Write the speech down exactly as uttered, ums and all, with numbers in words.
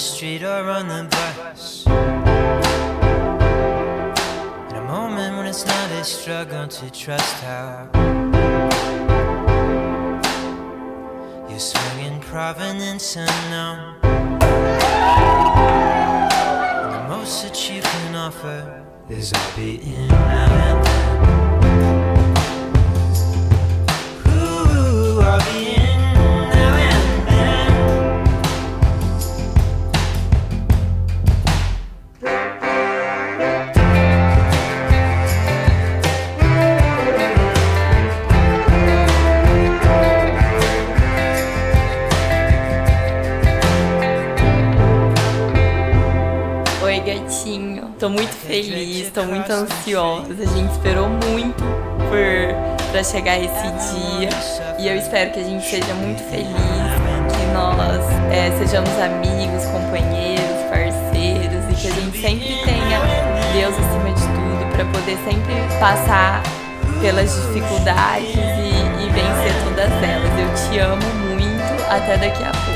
street or on the bus. In a moment when it's not a struggle to trust how you're swinging Providence unknown. And the most that you can offer is a beating now and then. Ooh, I'll be in now and then. Oi, gatinho. Tô muito feliz, tô muito ansiosa. A gente esperou muito por pra chegar esse dia e eu espero que a gente seja muito feliz, que nós é, sejamos amigos, companheiros, parceiros e que a gente sempre tenha Deus acima de tudo para poder sempre passar pelas dificuldades e, e vencer todas elas. Eu te amo muito. Até daqui a pouco.